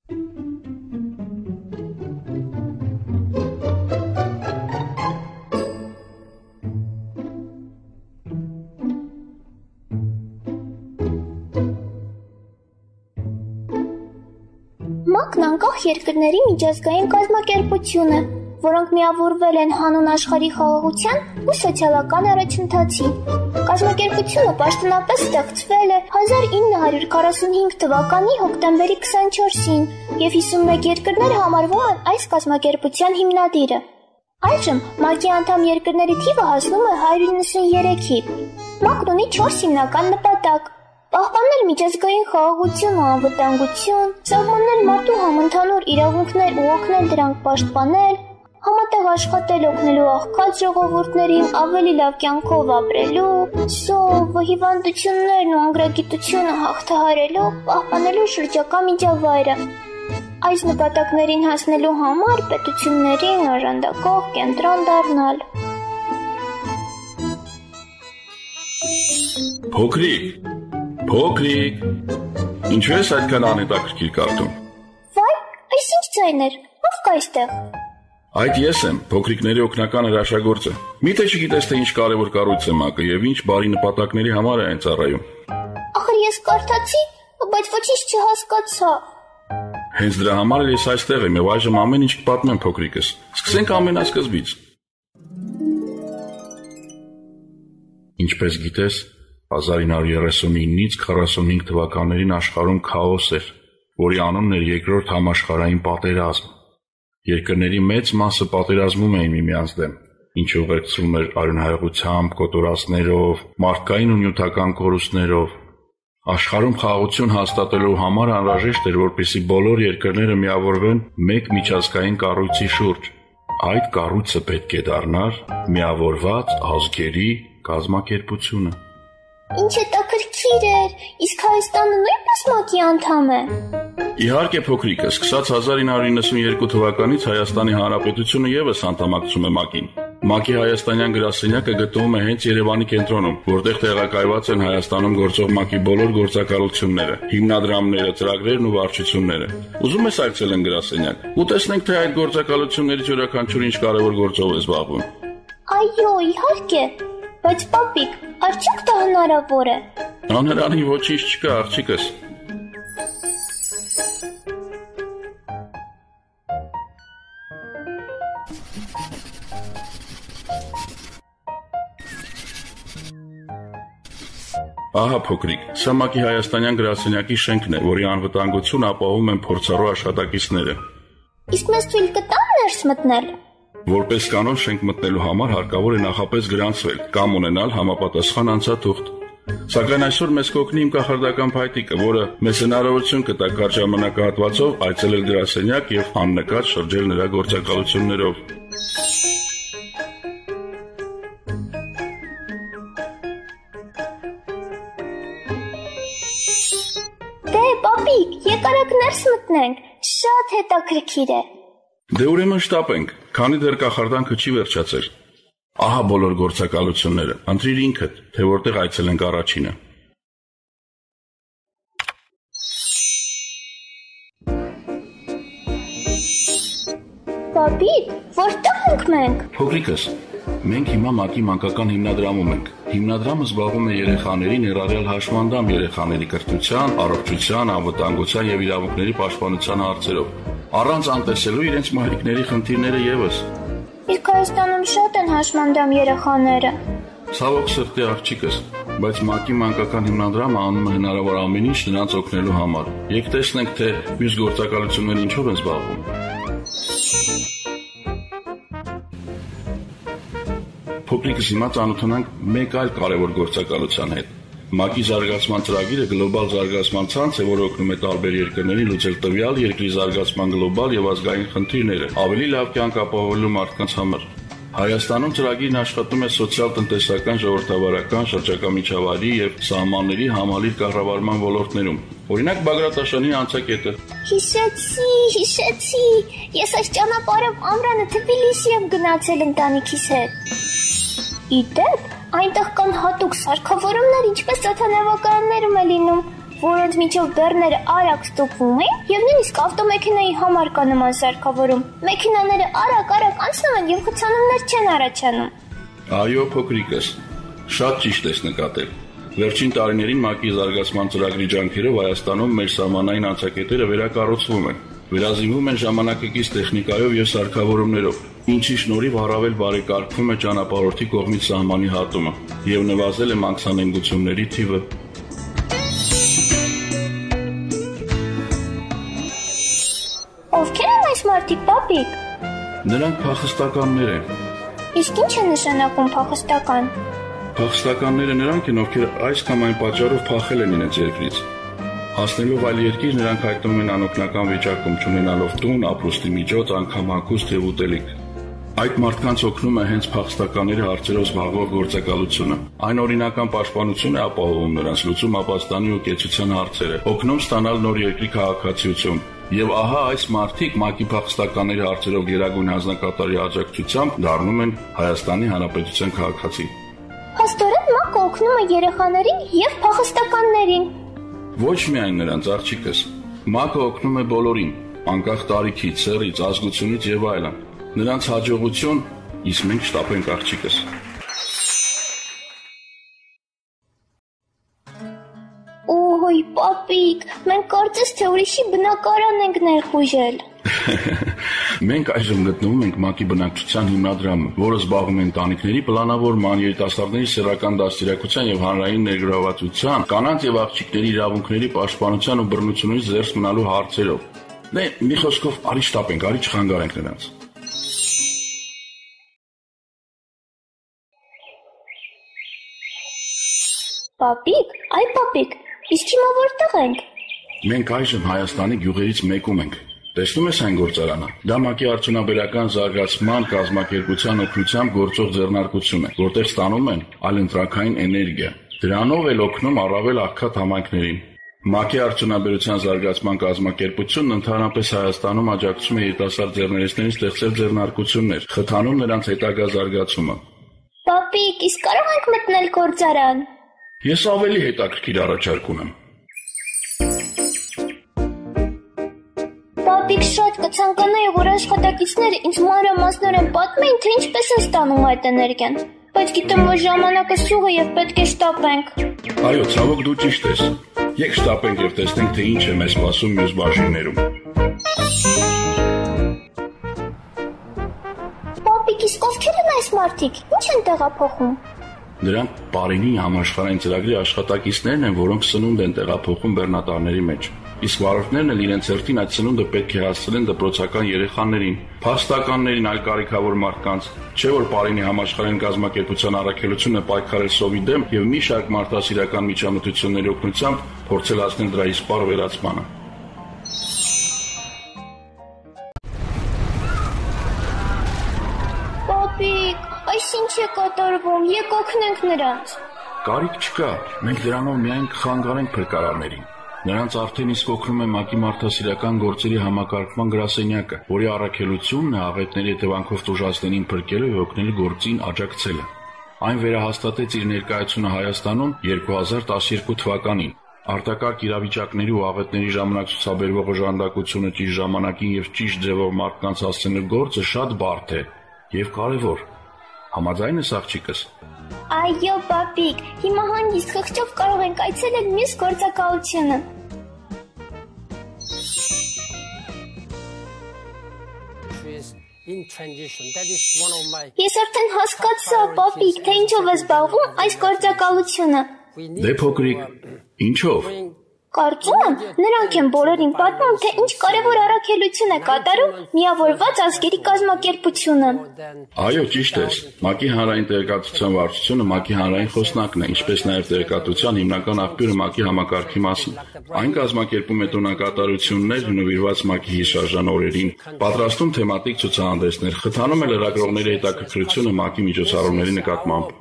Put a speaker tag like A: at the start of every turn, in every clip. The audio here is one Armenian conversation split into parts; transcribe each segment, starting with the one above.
A: ՄԱԿ-ն անկախ երկրների միջազգային կազմակերպություն է, որոնք միավորվել են հանուն աշխարհի խաղաղության ու սոցիալական առաջընթացի։ Կազմակերպությունը պաշտոնապես ստեղծվել է 1945 թվականի հոկտեմբերի 24-ին և 51 երկրներ համարվում են այս կազմակերպության հիմնադիրը։ Այժմ ՄԱԿ-ի անդամ երկրների թիվը հասնում է 193-ի։ ՄԱԿ-ն ունի 4 հիմնական նպատակ. պահպանել միջազգային խաղաղություն ու անվտանգություն, սահմանել մարդու համընդհանուր իրավունքներ ու օգնել դրանք պաշտպանել, համատեղ աշխատել օգնելու աղքատ ժողովուրդներին ավելի լավ կյանքով ապրելու, սովը, հիվանդություններն ու անգրագիտությունը հաղթահարելու, պահպանելու շրջակա միջավայրը։ Այս նպատակներին հասնելու համար պետություններին օժանդակող կենտրոն դառնալ։
B: Փոքրիկ, ինչու ես այդքան անհետաքրքիր կարդում։
A: Վայ, այս ինչ ձայներ, ով կա այստեղ։
B: Այդ ես եմ, փոքրիկների օգնական հրաշագործը։ Միթե չգիտես, թե ինչ կարևոր կառույց է ՄԱԿ-ը և ինչ բարի նպատակների համար է այն ծառայում։
A: Ախր ես կարդացի, բայց ոչինչ չհասկացա։
B: Հենց դրա համար էլ ես այստեղ եմ և այժմ ամեն ինչ կպատմեմ փոքրիկս։ Սկսենք ամենասկզբից։ Ինչպես գիտես, 1939-ից 45 թվականներին աշխարհում քաոս էր, որի անունն էր երկրորդ համաշխարհային պատերազմ։ Երկրների մեծ մասը պատերազմում էին միմյանց դեմ, ինչը ուղեկցվում էր արյունահեղությամբ, կոտորածներով, մարդկային ու նյութական կորուստներով։ Աշխարհում խաղաղություն հաստատելու համար անհրաժեշտ էր, որպեսզի բոլոր երկրները միավորվեն մեկ միջազգային կառույցի շուրջ։ Այդ կառույցը պետք է դառնար միավորված ազգերի կազմակերպությունը։
A: Ինչ հետաքրքիր էր, իսկ Հայաստանը նույնպես ՄԱԿ-ի անդամ է։
B: Իհարկե փոքրիկը, սկսած 1992 թվականից Հայաստանի Հանրապետությունը ևս անդամակցում է ՄԱԿ-ին։ ՄԱԿ-ի հայաստանյան գրասենյակը գտնվում է հենց Երևանի կենտրոնում, որտեղ տեղակայված են Հայաստանում գործող ՄԱԿ-ի բոլոր գործակալությունները, հիմնադրամները, ծրագրերն ու վարչությունները։ Ուզում ես այցելենք գրասենյակ ու տեսնենք, թե այդ գործակալություններից յուրաքանչյուրը ինչ կարևոր գործով է զբաղվում։
A: Այո, իհարկե, բայց պապիկ, արդյոք դա հնարավոր է։
B: Անհրաժեշտ ոչինչ չկա, աղջիկս։ Ահա փոքրիկ, սա ՄԱԿ-ի հայաստանյան գրասենյակի շենքն է, որի անվտանգությունը ապահովում են փորձառու աշխատակիցները։
A: Իսկ մեզ թույլ կտան ներս մտնել։
B: Որպես կանոն շենք մտնելու համար հարկավոր է նախապես գրանցվել կամ ունենալ համապատասխան անցաթուղթ։ Սակայն այսօր մեզ կօգնի իմ կախարդական փայտիկը, որը մեզ հնարավորություն կտա կարճ ժամանակահատվածով այցելել գրասենյակ և աննկատ շրջել նրա գործակալություններով։
A: Դե, պապիկ, եկարեք ներս մտնենք, շատ հետաքրքիր է։
B: Դե ուրեմն շտապենք, քանի դեռ կախարդանքը չի վերջացել։ Ահա բոլոր գործակալությունները, ընտրիր ինքդ, թե որտեղ այցելենք առաջինը։
A: Պապիկ, որտեղ ենք մենք։
B: Փոքրիկս, մենք հիմա ՄԱԿ-ի մանկական հիմնադրամում ենք։ Հիմնադրամը զբաղվում է երեխաների ներառյալ հաշմանդամ երեխաների կրթության, առողջության, անվտանգության և իրավունքների պաշտպանության հարցերով։ Առանց անտեսելու իրենց մայրիկների խնդիրները ևս։
A: Իսկ Հայաստանում շատ են հաշմանդամ երեխաները։
B: Ցավոք սրտի աղջիկս, բայց ՄԱԿ-ի մանկական հիմնադրամը անում է հնարավոր ամեն ինչ նրանց օգնելու համար։ Եկ տեսնենք, թե մյուս գործակալությունները ինչով են զբաղվում։ Փոքրիկս, հիմա ծանոթանանք մեկ այլ կարևոր գործակալության հետ։ ՄԱԿ-ի զարգացման ծրագիրը գլոբալ զարգացման ցանց է, որը օգնում է տարբեր երկրներին լուծել տվյալ երկրի զարգացման գլոբալ և ազգային խնդիրները, ավելի լավ կյանք ապահովելու մարդկանց համար։ Հայաստանում ծրագիրն աշխատում է սոցիալ-տնտեսական, ժողովրդավարական, շրջակա միջավայրի և սահմանների համալիր կառավարման ոլորտներում։ Օրինակ Բագրատաշյանի անցակետը։
A: Հիշեցի, ես այս ճանապարհով ամռանը Թբիլիսի եմ գնացել ընտանիքիս հետ։ Ի դեպ, այնտեղ կան հատուկ սարքավորումներ, ինչպես օդանավակայաններում է լինում։ որոնց միջով բեռները արագ ստուգվում են եւ նույնիսկ ավտոմեքենայի համար կա նման սարքավորում։ Մեքենաները արագ անցնում են եւ խցանումներ չեն առաջանում։
B: Այո, փոքրիկս, շատ ճիշտ ես նկատել։ Վերջին տարիներին ՄԱԿ-ի զարգացման ծրագրի ջանքերով Հայաստանում մեր սահմանային անցակետերը վերակառուցվում են։ Վերազինվում են ժամանակակից տեխնիկայով եւ սարքավորումներով, ինչի շնորհիվ առավել բարեկարգվում է ճանապարհորդի կողմից սահմանի հատումը եւ նվազել է մաքսանենգությունների թիվը։
A: Ովքեր են այս մարդիկ, պապիկ։
B: Նրանք փախստականներ են։
A: Իսկ ինչ է նշանակում փախստական։
B: Փախստականները նրանք են, ովքեր այս կամ այն պատճառով փախել են իրենց երկրից։ Հասնելով այլ երկիր, նրանք հայտնվում են անօգնական վիճակում, չունենալով տուն, ապրուստի միջոց, անգամ հագուստ եւ ուտելիք։ Այդ մարդկանց օգնում է հենց փախստականների հարցերով զբաղվող գործակալությունը։ Այն օրինական պաշտպանություն է ապահովում նրանց, լուծում ապաստանի ու կեցության հարցերը, օգնում ստանալ նոր երկրի քաղաքացիություն։ Եվ ահա այս մարդիկ ՄԱԿ-ի փախստականների հարցերով գերագույն հանձնակատարի աջակցությամբ դառնում են Հայաստանի Հանրապետության քաղաքացի։
A: Փաստորեն ՄԱԿ-ը օգնում է երեխաներին եւ փախստականներին։
B: Ոչ միայն նրանց, աղջիկս։ ՄԱԿ-ը օգնում է բոլորին, անկախ տարիքից, ցեղից, ազգությունից եւ այլն։ Նրանց հաջողություն, իսկ մենք շտապենք, աղջիկս։
A: Օй, պապիկ, մենք կարծես թե ուրիշի բնակարան ենք ներխուժել։
B: Մենք այժմ գտնվում ենք ՄԱԿ-ի բնակչության հիմնադրամը, որը զբաղվում է ընտանիքների պլանավորման, երիտասարդների սեռական դաստիարակության եւ հանրային ներգրավվածության, կանանց եւ աղջիկների իրավունքների պաշտպանության ու բռնությունից զերծ մնալու հարցերով։ Դե, մի խոսքով, արի շտապենք, արի չխանգարենք նրանց։
A: Պապիկ, այ պապիկ, իսկ հիմա որտեղ ենք։
B: Մենք այժմ Հայաստանի գյուղերից մեկում ենք։ Տեսնում ես այն գործարանը։ Դա ՄԱԿ-ի արդյունաբերական զարգացման կազմակերպության օգնությամբ գործող ձեռնարկություն է, որտեղ ստանում են այլընտրանքային էներգիա։ Դրանով էլ օգնում առավել աղքատ համայնքներին։ ՄԱԿ-ի արդյունաբերության զարգացման կազմակերպությունն ընդհանրապես Հայաստանում աջակցում է երիտասարդ ձեռներեցներին ստեղծել ձեռնարկություններ, խթանում նրանց հետագա զարգացումը։
A: Պապիկ, իսկ կարող ենք մտնել գործարան։
B: Ես ավելի հետաքրքիր առաջարկ ունեմ։
A: Պապիկ, շատ կցանկանայի, որ աշխատակիցները ինձ մանրամասնորեն պատմեին, թե ինչպես են ստանում այդ էներգիան, բայց գիտեմ, որ ժամանակը սուղ է եւ պետք է շտապենք։
B: Այո, ցավոք դու ճիշտ ես։ Եկեք շտապենք եւ տեսնենք, թե ինչ է մեզ սպասում մյուս բաժիններում։
A: Պապիկ, իսկ ովքեր են այս մարդիկ, ինչ են տեղափոխում։
B: Նրանք Պարինի համաշխարհային ծրագրի աշխատակիցներն են, որոնք սնունդ են տեղափոխում բեռնատարների մեջ։ Իսկ վարորդներն էլ իրենց հերթին այդ սնունդը պետք է հասցնեն դպրոցական երեխաներին, փաստականներին, այլ կարիքավոր մարդկանց։ Չէ՞ որ Պարինի համաշխարհային կազմակերպության առաքելությունն է պայքարել սովի դեմ եւ մի շարք մարդասիրական միջամտությունների օգնությամբ փորձել հասնել դրա իսպառ վերացմանը։
A: Պապիկ, այս ինչ է կատարվում, եկ օգնենք նրանց։
B: Կարիք չկա, մենք դրանով միայն կխանգարենք փրկարարներին։ Նրանց արդեն իսկ օգնում է ՄԱԿ-ի մարդասիրական գործերի համակարգման գրասենյակը, որի առաքելությունն է աղետների հետևանքով տուժածներին փրկելու եւ օգնելու գործին աջակցելը։ Այն վերահաստատեց իր ներկայությունը Հայաստանում 2012 թվականին։ Արտակարգ իրավիճակների ու աղետների ժամանակ ցուցաբերվող օժանդակությունը ճիշտ ժամանակին եւ ճիշտ ձևով մարդկանց հասցնելու գործը շատ բարդ է եւ կարեւոր։ Համաձայն ես, աղջիկս։
A: Այո, պապիկ, հիմա հանգիստ խղճով կարող ենք այցելել մյուս գործակալությունը։ Ես արդեն հասկացա, պապիկ, թե ինչով է զբաղվում այս գործակալությունը։
B: Դե փոքրիկ, ինչով։
A: Կարծում եմ, նրանք են բոլորին պատմում, թե ինչ կարևոր առաքելություն է կատարում միավորված ազգերի կազմակերպությունը։
B: Այո, ճիշտ ես։ ՄԱԿ-ի հանրային տեղեկատվության վարչությունը ՄԱԿ-ի հանրային խոսնակն է, ինչպես նաև տեղեկատվության հիմնական աղբյուրը ՄԱԿ-ի համակարգի մասին։ Այն կազմակերպում է տոնակատարություններ նվիրված ՄԱԿ-ի հիշարժան օրերին, պատրաստում թեմատիկ ցուցահանդեսներ, խթանում է լրագրողների հետաքրքրությունը ՄԱԿ-ի միջոցառումների նկատմամբ։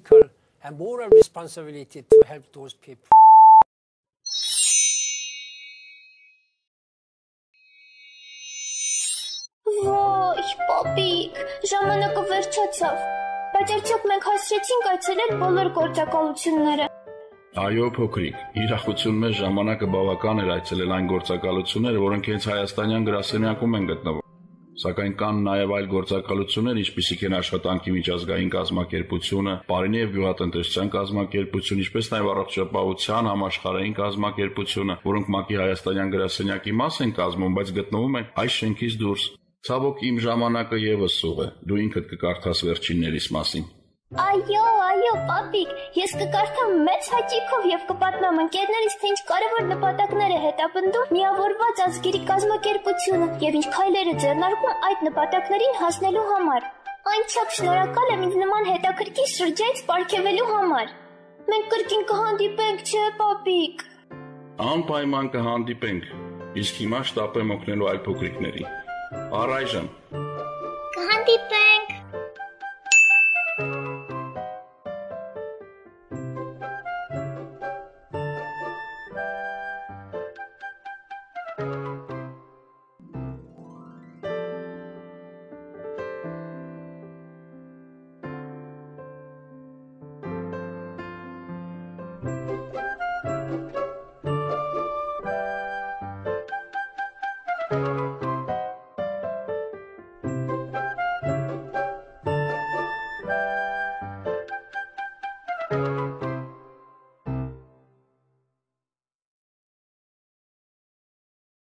A: Ոյ, պապիկ, ժամանակը վերջացավ, բայց արդյոք մենք հասցրեցինք այցելել բոլոր գործակալությունները։
B: Այո, փոքրիկ, ուրախություն մեզ ժամանակը բավական էր այցելել այն գործակալությունները, որոնք հենց հայաստանյան գրասենյակում են գտնվում։ Սակայն կան նաև այլ գործակալություններ, ինչպիսիք են աշխատանքի միջազգային կազմակերպությունը, Պարենի և գյուղատնտեսության կազմակերպությունը, ինչպես նաև առողջապահության համաշխարհային կազմակերպությունը, որոնք ՄԱԿ-ի հայաստանյան գրասենյակի մաս են կազմում, բայց գտնվում են այս շենքից դուրս։ Ցավոք, իմ ժամանակը եւս սուղ է։ Դու ինքդ կկարդաս վերջիններիս մասին։
A: Այո, պապիկ, ես կկարդամ մեծ հաճույքով եւ կպատմեմ ընկերներիս, թե ինչ կարևոր նպատակներ է հետապնդում միավորված ազգերի կազմակերպությունը եւ ինչ քայլեր է ձեռնարկում այդ նպատակներին հասնելու համար։ Այնչափ շնորհակալ եմ ինձ նման հետաքրքիր շրջայց պարգևելու համար։ Մենք կրկին կհանդիպենք, չէ՞ պապիկ։
B: Անպայման կհանդիպենք։ Իսկ հիմա շտապ եմ օգնելու այլ փոքրիկների։ Առայժմ
A: կհանդիպենք։